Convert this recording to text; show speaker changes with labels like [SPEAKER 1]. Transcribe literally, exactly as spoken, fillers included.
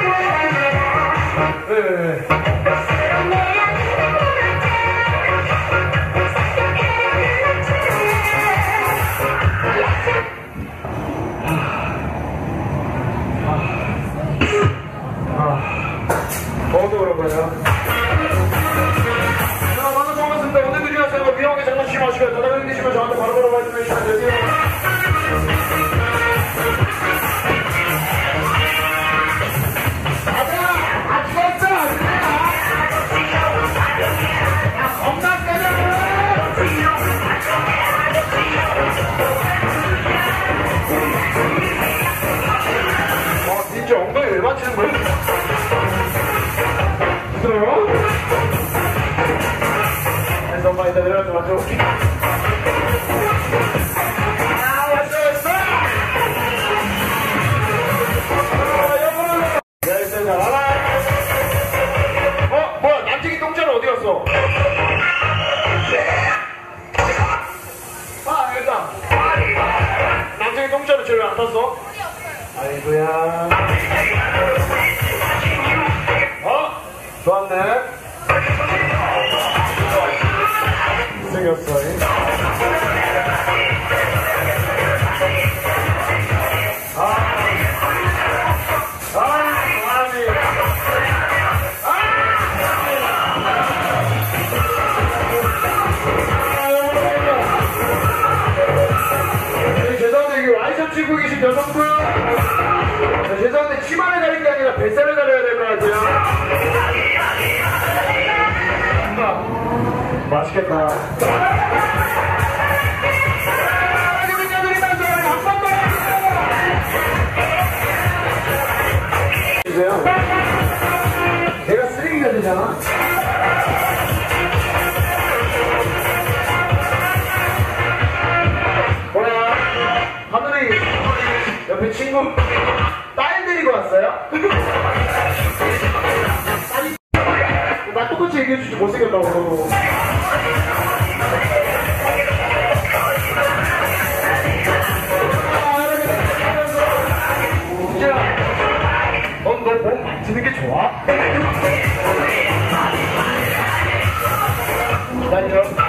[SPEAKER 1] 더워서 그런 거예요. 자, 방금 고맙습니다. 오늘 드리겠습니다. 위험하게 장난치지 마시고요. 전화 드시면 저한테 바로바로 말씀해 주시면 되세요. 엉덩이 왜 맞추는 거야? 부드러워? 그래서 엄마 이따 내려가서 맞춰볼게. 아, 왔어, 왔어! 아, 여보로! 야, 일단 자, 와라! 어? 뭐야, 남직이 똥자는 어디 갔어? 아, 알겠다. 남직이 똥자는 쟤 왜 안 탔어? 아이고야. 어? 좋았네. 생겼어. 아. 아, 아니. 아! 죄송한데 이게 와이셔츠 입고 계신 여성분 죄송한데 치마를 가릴 게 아니라 뱃살을 가려야 될 것 같아요. 맛있겠다. 주세요. 내가 쓰레기가 되잖아. 뭐야? 하늘이 옆에 친구 딸 데리고 왔어요? 아니 나 똑같이 얘기해주지 못생겼다고. 진짜 넌 너 몸 만지는 게 좋아? 기다려.